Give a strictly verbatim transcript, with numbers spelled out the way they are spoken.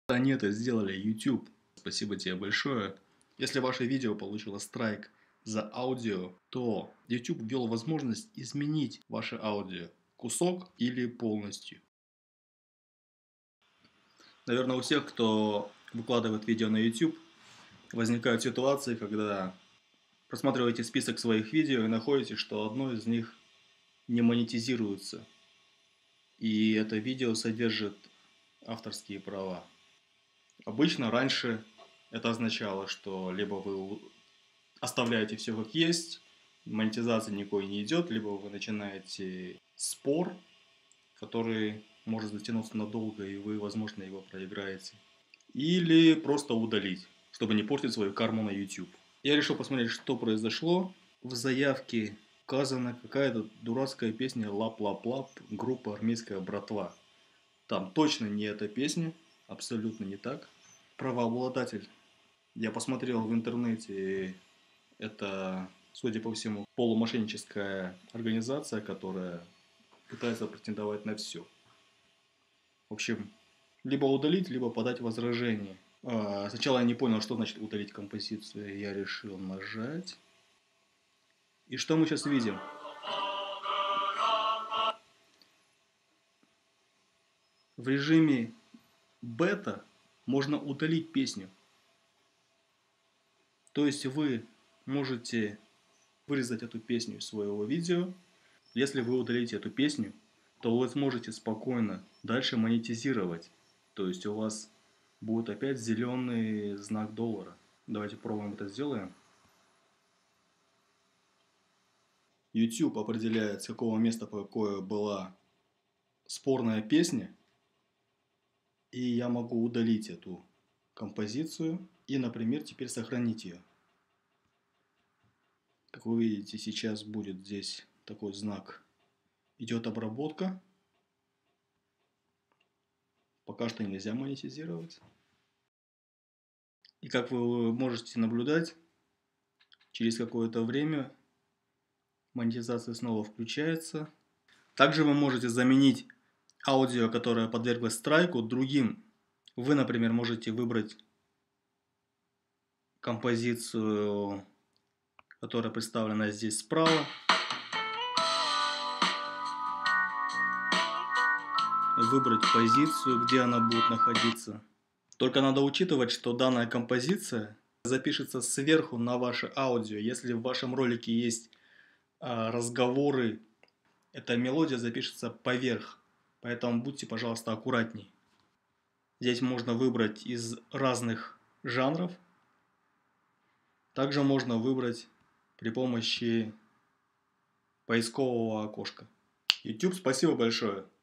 Они это сделали, YouTube. Спасибо тебе большое. Если ваше видео получило страйк за аудио, то YouTube ввел возможность изменить ваше аудио. Кусок или полностью. Наверное, у всех, кто выкладывает видео на YouTube, возникают ситуации, когда просматриваете список своих видео и находите, что одно из них не монетизируется. И это видео содержит авторские права. Обычно раньше это означало, что либо вы оставляете все как есть, монетизация никакой не идет, либо вы начинаете спор, который может затянуться надолго, и вы, возможно, его проиграете. Или просто удалить, чтобы не портить свою карму на YouTube. Я решил посмотреть, что произошло. В заявке указана какая-то дурацкая песня «Лап-лап-лап» группы «Армейская братва». Там точно не эта песня, абсолютно не так. Правообладатель, я посмотрел в интернете, это, судя по всему, полумошенническая организация, которая пытается претендовать на все. В общем, либо удалить, либо подать возражение. Сначала я не понял, что значит удалить композицию. Я решил нажать. И что мы сейчас видим? В режиме бета можно удалить песню. То есть вы можете вырезать эту песню из своего видео. Если вы удалите эту песню, то вы сможете спокойно дальше монетизировать. То есть у вас будет опять зеленый знак доллара. Давайте пробуем это сделаем. YouTube определяет, с какого места по какое была спорная песня. И я могу удалить эту композицию и, например, теперь сохранить ее. Как вы видите, сейчас будет здесь такой знак. Идет обработка. Пока что нельзя монетизировать. И как вы можете наблюдать, через какое-то время монетизация снова включается. Также вы можете заменить аудио, которое подверглось страйку, другим. Вы, например, можете выбрать композицию, которая представлена здесь справа. Выбрать позицию, где она будет находиться. Только надо учитывать, что данная композиция запишется сверху на ваше аудио. Если в вашем ролике есть а, разговоры, эта мелодия запишется поверх. Поэтому будьте, пожалуйста, аккуратней. Здесь можно выбрать из разных жанров. Также можно выбрать при помощи поискового окошка. YouTube, спасибо большое.